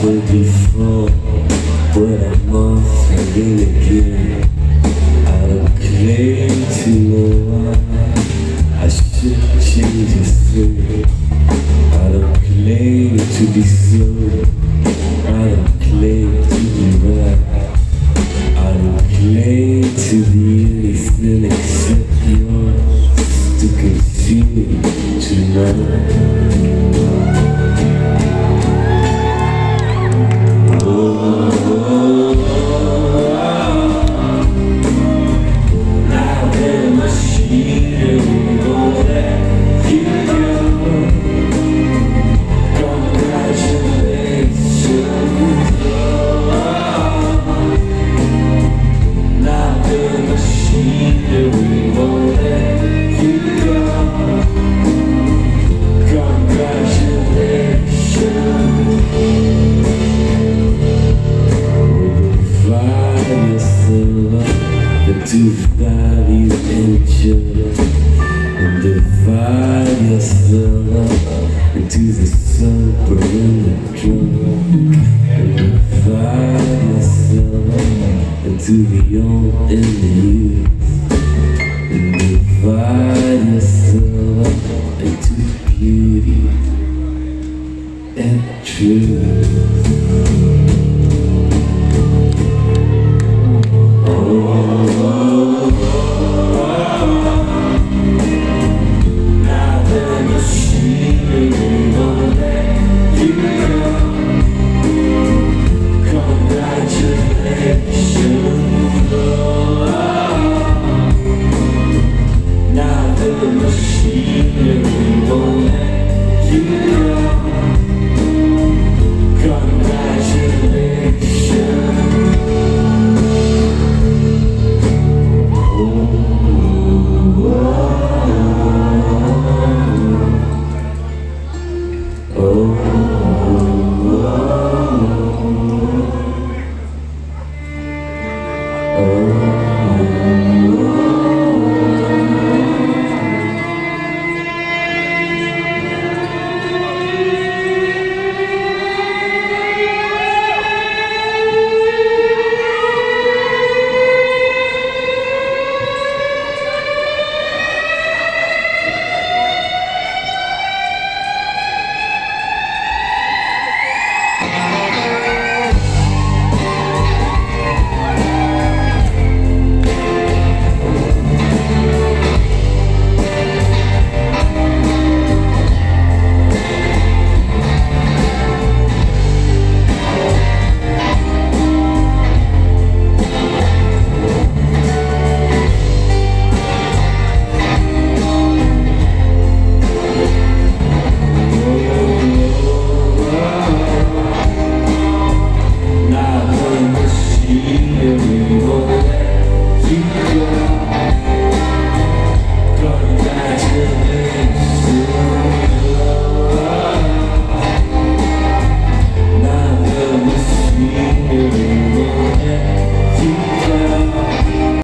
said before, but I must again again. I don't claim to know why I should change a thing. I don't claim to be slow. I don't claim to be right. I don't claim to be anything except yours to consume tonight. To value each other and divide yourself into the sober and the drunk, and divide yourself into the old and the youth, and divide yourself into beauty and truth. Oh.